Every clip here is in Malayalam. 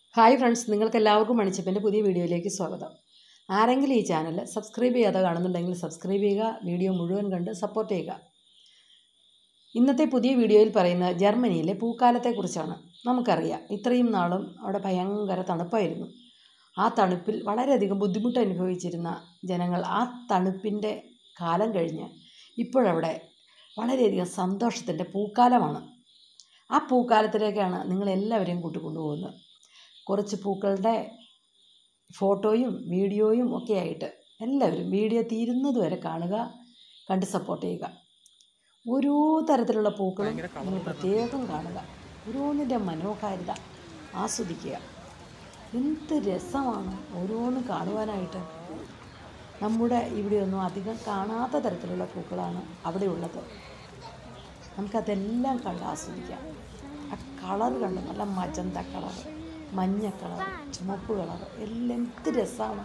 ഹായ് ഫ്രണ്ട്സ്, നിങ്ങൾക്കെല്ലാവർക്കും മണിച്ചപ്പൻ്റെ പുതിയ വീഡിയോയിലേക്ക് സ്വാഗതം. ആരെങ്കിലും ഈ ചാനൽ സബ്സ്ക്രൈബ് ചെയ്യാതെ കാണുന്നുണ്ടെങ്കിൽ സബ്സ്ക്രൈബ് ചെയ്യുക, വീഡിയോ മുഴുവൻ കണ്ട് സപ്പോർട്ട് ചെയ്യുക. ഇന്നത്തെ പുതിയ വീഡിയോയിൽ പറയുന്നത് ജർമ്മനിയിലെ പൂക്കാലത്തെക്കുറിച്ചാണ്. നമുക്കറിയാം, ഇത്രയും നാളും അവിടെ ഭയങ്കര തണുപ്പായിരുന്നു. ആ തണുപ്പിൽ വളരെയധികം ബുദ്ധിമുട്ട് അനുഭവിച്ചിരുന്ന ജനങ്ങൾ ആ തണുപ്പിൻ്റെ കാലം കഴിഞ്ഞ് ഇപ്പോഴവിടെ വളരെയധികം സന്തോഷത്തിൻ്റെ പൂക്കാലമാണ്. ആ പൂക്കാലത്തിലേക്കാണ് നിങ്ങളെല്ലാവരെയും കൂട്ടിക്കൊണ്ടുപോകുന്നത്. കുറച്ച് പൂക്കളുടെ ഫോട്ടോയും വീഡിയോയും ഒക്കെ ആയിട്ട് എല്ലാവരും വീഡിയോ തീരുന്നത് വരെ കാണുക, കണ്ട് സപ്പോർട്ട് ചെയ്യുക. ഓരോ തരത്തിലുള്ള പൂക്കളും നിങ്ങൾ പ്രത്യേകം കാണുക, ഓരോന്നിൻ്റെ മനോഹാരിത ആസ്വദിക്കുക. എന്ത് രസമാണ് ഓരോന്നും കാണുവാനായിട്ട്. നമ്മുടെ ഇവിടെയൊന്നും അധികം കാണാത്ത തരത്തിലുള്ള പൂക്കളാണ് അവിടെ ഉള്ളത്. നമുക്കതെല്ലാം കണ്ട് ആസ്വദിക്കാം. ആ കളർ കണ്ട്, നല്ല മജന്ത കളർ, മഞ്ഞ കളർ, ചുമപ്പ് കളർ, എല്ലാം എന്ത് രസമാണ്.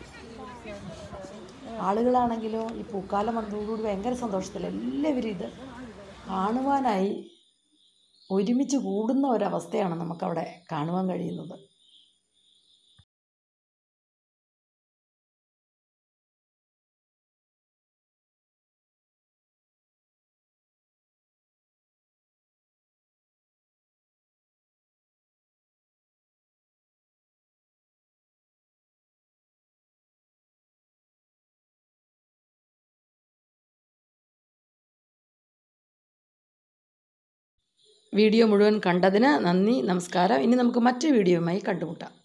ആളുകളാണെങ്കിലോ ഈ പൂക്കാലം വന്നതോടുകൂടി ഭയങ്കര സന്തോഷത്തിൽ എല്ലാവരും ഇത് കാണുവാനായി ഒരുമിച്ച് കൂടുന്ന ഒരവസ്ഥയാണ് നമുക്കവിടെ കാണുവാൻ കഴിയുന്നത്. വീഡിയോ മുഴുവൻ കണ്ടതിന് നന്ദി, നമസ്കാരം. ഇനി നമുക്ക് മറ്റു വീഡിയോയുമായി കണ്ടുമുട്ടാം.